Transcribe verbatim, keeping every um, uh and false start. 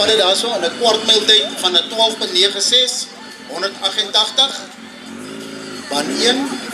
vat dit daar so in 'n kwart myl tyd van 'n twaalf komma nege ses, honderd agt agt. Baan een